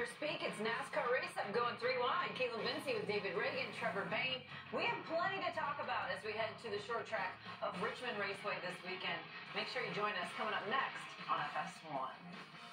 Rangers speak. It's NASCAR race up going 3 wide. Kaitlyn Vincie with David Reagan, Trevor Bain. We have plenty to talk about as we head to the short track of Richmond Raceway this weekend. Make sure you join us coming up next on FS1.